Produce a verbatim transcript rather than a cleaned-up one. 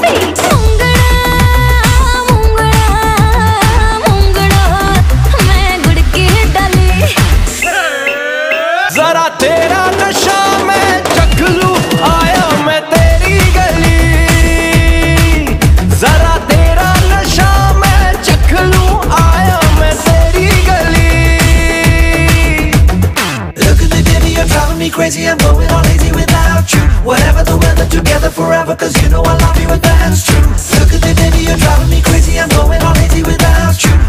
जरा तेरा नशा मैं चख लूं, आया मैं तेरी गली। जरा तेरा नशा मैं चख लूं, आया मैं तेरी गली। Look at me baby, you're driving me crazy, I'm going all lazy without you. Whatever the weather, together forever, cause you know I love you and that's true. Look at me baby, you're driving me crazy, I'm going all lazy without you.